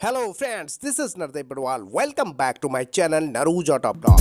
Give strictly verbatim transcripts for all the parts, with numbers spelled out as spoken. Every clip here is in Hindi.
Hello friends, this is Narday Badwal. Welcome back to my channel Naruja Top Top.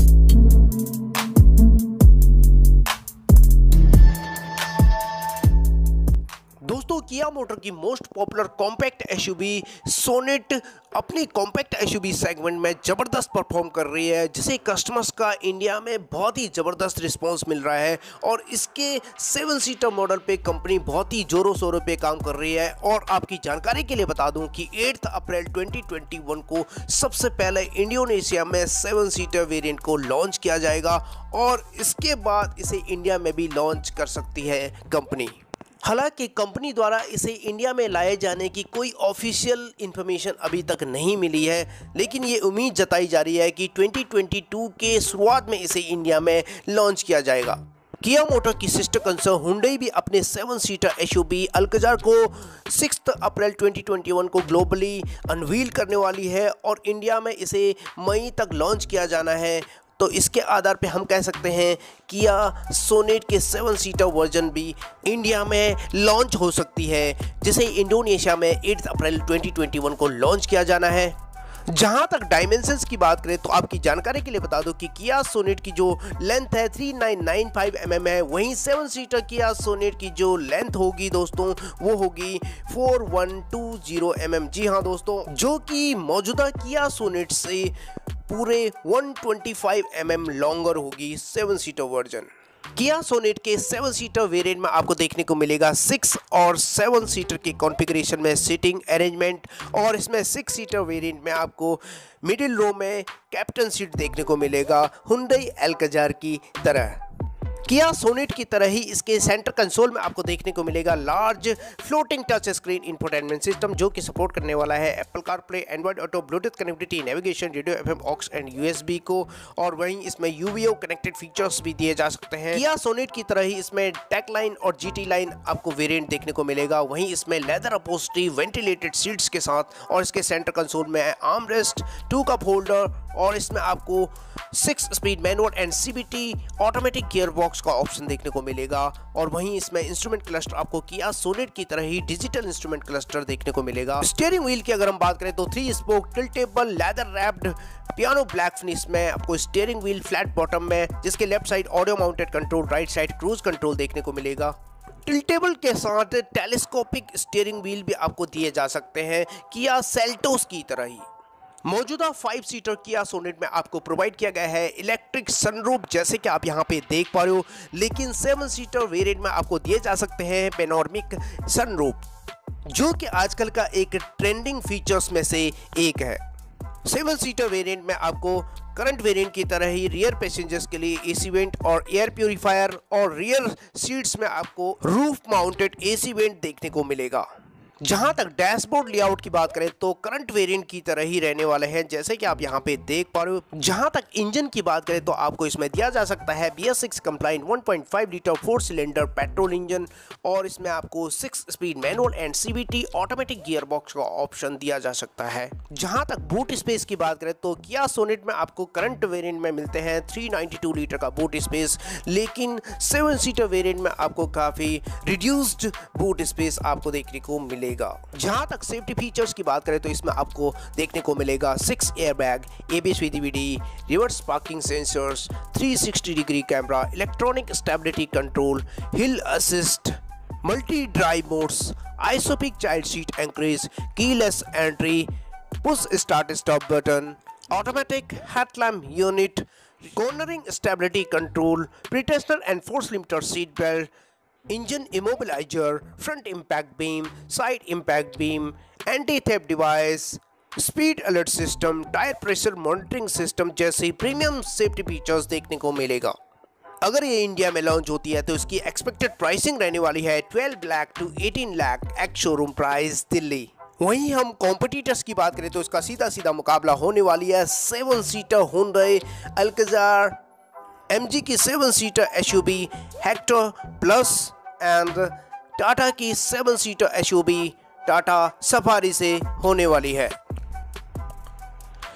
दोस्तों, किया मोटर की most popular compact SUV Sonet अपनी कॉम्पैक्ट एसयूवी सेगमेंट में ज़बरदस्त परफॉर्म कर रही है, जिसे कस्टमर्स का इंडिया में बहुत ही ज़बरदस्त रिस्पांस मिल रहा है। और इसके सेवन सीटर मॉडल पे कंपनी बहुत ही ज़ोरों शोरों पे काम कर रही है। और आपकी जानकारी के लिए बता दूं कि आठ अप्रैल दो हज़ार इक्कीस को सबसे पहले इंडोनेशिया में सेवन सीटर वेरिएंट को लॉन्च किया जाएगा और इसके बाद इसे इंडिया में भी लॉन्च कर सकती है कंपनी। हालांकि कंपनी द्वारा इसे इंडिया में लाए जाने की कोई ऑफिशियल इन्फॉर्मेशन अभी तक नहीं मिली है, लेकिन ये उम्मीद जताई जा रही है कि दो हज़ार बाईस के शुरुआत में इसे इंडिया में लॉन्च किया जाएगा। किया मोटर की सिस्टर कंसर्न हुंडई भी अपने सेवन सीटर एसयूवी अल्कजार को छह अप्रैल दो हज़ार इक्कीस को ग्लोबली अनवील करने वाली है और इंडिया में इसे मई तक लॉन्च किया जाना है। तो इसके आधार पे हम कह सकते हैं किया सोनेट के सेवन सीटर वर्जन भी इंडिया में लॉन्च हो सकती है, जिसे इंडोनेशिया में आठ अप्रैल दो हज़ार इक्कीस को लॉन्च किया जाना है। जहां तक डायमेंशंस की बात करें तो आपकी जानकारी के लिए बता दूं कि किया सोनेट की जो लेंथ है three nine nine five M M है, वहीं सेवन सीटर किया सोनेट की जो लेंथ होगी दोस्तों वो होगी four one two zero M M. जी हाँ दोस्तों, जो कि मौजूदा किया सोनेट से पूरे एक सौ पच्चीस एम एम लॉन्गर होगी seven seater version. Kia Sonet के सेवन सीटर वेरिएंट में आपको देखने को मिलेगा सिक्स और सेवन सीटर के कॉन्फ़िगरेशन में सीटिंग अरेंजमेंट, और इसमें सिक्स सीटर वेरिएंट में आपको मिडिल रो में कैप्टन सीट देखने को मिलेगा हुंडई अल्कजार की तरह। किया सोनेट की तरह ही इसके सेंटर कंसोल में आपको देखने को मिलेगा large floating touch screen infotainment system, जो कि सपोर्ट करने वाला है Apple CarPlay, Android auto, Bluetooth connectivity, navigation, radio, FM, aux and USB को। और वहीं इसमें यूवीओ कनेक्टेड फीचर्स भी दिए जा सकते हैं। किया सोनेट की तरह ही इसमें टेक लाइन और जीटी लाइन आपको वेरिएंट देखने को मिलेगा। वहीं इसमें लेदर अपहोल्स्ट्री, वेंटिलेटेड सीट्स के साथ, और इसके सेंटर कंसोल में arm rest, two cup holder, और इसमें आपको six speed manual and CVT automatic gear box का ऑप्शन देखने को मिलेगा। और वहीं इसमें इंस्ट्रूमेंट क्लस्टर आपको किया सोनेट की तरह ही डिजिटल इंस्ट्रूमेंट क्लस्टर देखने को मिलेगा। स्टीयरिंग व्हील की अगर हम बात करें तो three spoke tiltable leather wrapped piano black finish में आपको स्टीयरिंग व्हील फ्लैट बॉटम में, जिसके left side audio mounted control, right side cruise control देखने को मिलेगा। टिल्टेबल के साथ टेलीस्कोपिक स्टीयरिंग व्हील भी आपको दिए जा सकते हैं किया सेल्टोस की तरह ही। मौजूदा फाइव सीटर किया सोनेट में आपको प्रोवाइड किया गया है इलेक्ट्रिक सनरूफ, जैसे कि आप यहां पे देख पा रहे हो, लेकिन सेवन सीटर वेरिएंट में आपको दिए जा सकते हैं पैनोरामिक सनरूफ, जो कि आजकल का एक ट्रेंडिंग फीचर्स में से एक है। सेवन सीटर वेरिएंट में आपको करंट वेरिएंट की तरह ही रियर पैसेंजर्स के लिए एसी वेंट और एयर प्यूरीफायर, और रियर सीट्स में आपको रूफ माउंटेड एसी वेंट देखने को मिलेगा। जहां तक डैशबोर्ड लेआउट की बात करें तो करंट वेरिएंट की तरह ही रहने वाले हैं, जैसे कि आप यहां पे देख पा रहे हो। जहां तक इंजन की बात करें तो आपको इसमें दिया जा सकता है B S six compliant one point five litre four cylinder petrol engine, और इसमें आपको six speed manual and CVT automatic gear box का ऑप्शन दिया जा सकता है। जहां तक बूट स्पेस की बात करें तो किया सोनेट में आपको करंट वेरिएंट में मिलते हैं थ्री नाइंटी टू लीटर का बूट स्पेस, लेकिन सेवन सीटर वेरिएंट में आपको काफी रिड्यूस्ड बूट स्पेस आपको देखने को मिलेगा। जहां तक सेफ्टी फीचर्स की बात करें तो इसमें आपको देखने को मिलेगा six airbag, ABS with EBD, reverse parking sensors, three sixty degree camera, electronic stability control, hill assist, multi drive modes, ISOFIX child seat anchorage, keyless entry, push start stop button, automatic headlamp unit, cornering stability control, pretensioner and force limiter seat belt, engine immobiliser, front impact beam, side impact beam, anti theft device, speed alert system, tyre pressure monitoring system जैसे प्रीमियम सेफ्टी फीचर्स देखने को मिलेगा। अगर ये इंडिया में लॉन्च होती है तो इसकी एक्सपेक्टेड प्राइसिंग रहने वाली है twelve lakh to eighteen lakh ex showroom price Delhi. वहीं हम कॉम्पिटिटर्स की बात करें तो इसका सीधा सीधा मुकाबला होने वाली है seven seater Hyundai Alcazar, MG की seven seater SUV Hector Plus and Tata की seven seater SUV Tata Safari से होने वाली है।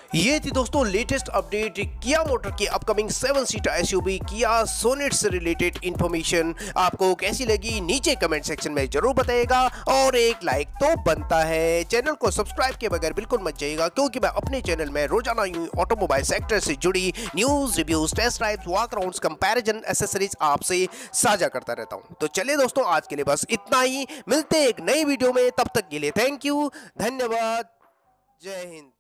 ये थी दोस्तों लेटेस्ट अपडेट किया मोटर की upcoming seven seater SUV Kia Sonet से रिलेटेड इंफॉर्मेशन। आपको कैसी लगी नीचे कमेंट सेक्शन में जरूर बताइएगा और एक लाइक तो बनता है। चैनल को सब्सक्राइब के बगैर बिल्कुल मत जाइएगा, क्योंकि मैं अपने चैनल में रोजाना यूं ऑटोमोबाइल सेक्टर से जुड़ी news, reviews, test drives, walk arounds, comparison, accessories आपसे साझा करता रहता हूं। तो चलिए दोस्तों, आज के लिए बस इतना ही। मिलते हैं एक नई वीडियो में, तब तक के लिए थैंक यू, धन्यवाद, जय हिंद।